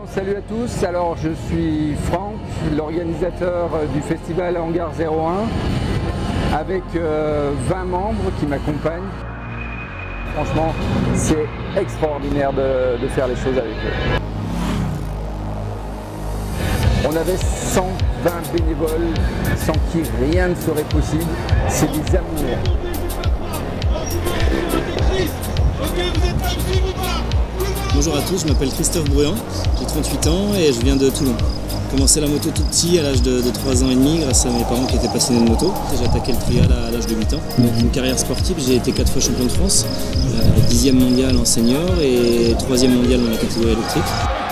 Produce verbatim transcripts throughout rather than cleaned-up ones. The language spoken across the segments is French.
Salut à tous, alors je suis Franck, l'organisateur du festival Hangar zéro un, avec euh, vingt membres qui m'accompagnent. Franchement, c'est extraordinaire de, de faire les choses avec eux. On avait cent vingt bénévoles sans qui rien ne serait possible, c'est des amours. Bonjour à tous, je m'appelle Christophe Bruand, j'ai trente-huit ans et je viens de Toulon. J'ai commencé la moto tout petit à l'âge de, de trois ans et demi grâce à mes parents qui étaient passionnés de moto. J'ai attaqué le trial à l'âge de huit ans. Donc une carrière sportive, j'ai été quatre fois champion de France, euh, dixième mondial en senior et troisième mondial dans la catégorie électrique.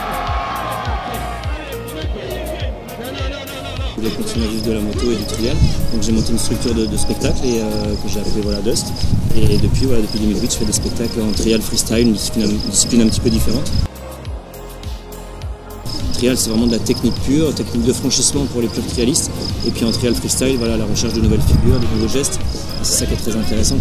Je voulais continuer à vivre de la moto et du trial, donc j'ai monté une structure de, de spectacle et euh, que j'ai appelée voilà, Dust. Et depuis, voilà, depuis deux mille huit, je fais des spectacles en trial freestyle, une discipline, une discipline un petit peu différente. Trial, c'est vraiment de la technique pure, technique de franchissement pour les purs trialistes. Et puis en trial freestyle, voilà, la recherche de nouvelles figures, de nouveaux gestes. C'est ça qui est très intéressant.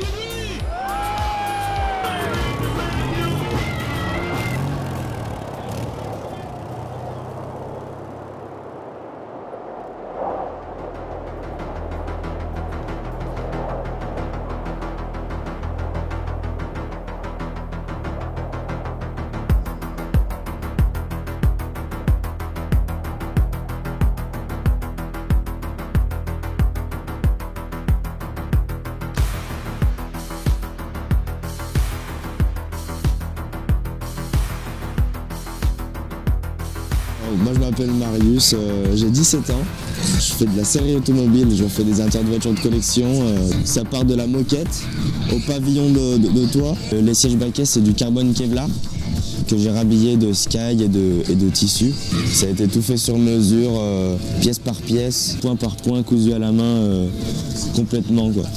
Moi je m'appelle Marius, euh, j'ai dix-sept ans, je fais de la série automobile, je fais des intérieurs de voitures de collection, euh, ça part de la moquette au pavillon de, de, de toit. Euh, les sièges baquets c'est du carbone Kevlar que j'ai rhabillé de sky et de, et de tissu. Ça a été tout fait sur mesure, euh, pièce par pièce, point par point, cousu à la main, euh, complètement quoi.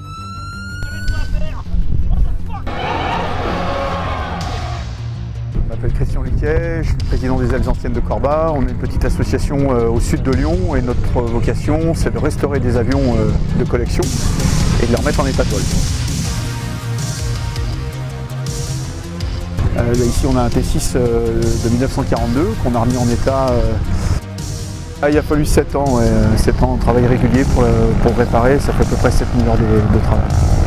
Je m'appelle Christian Luquet, je suis président des Ailes Anciennes de Corba. On est une petite association euh, au sud de Lyon et notre vocation c'est de restaurer des avions euh, de collection et de les remettre en état de vol. Euh, là, ici on a un T six euh, de mille neuf cent quarante-deux qu'on a remis en état. Euh... Ah, il a fallu sept ans, ouais, sept ans de travail régulier pour, euh, pour réparer, ça fait à peu près sept mille heures de, de travail.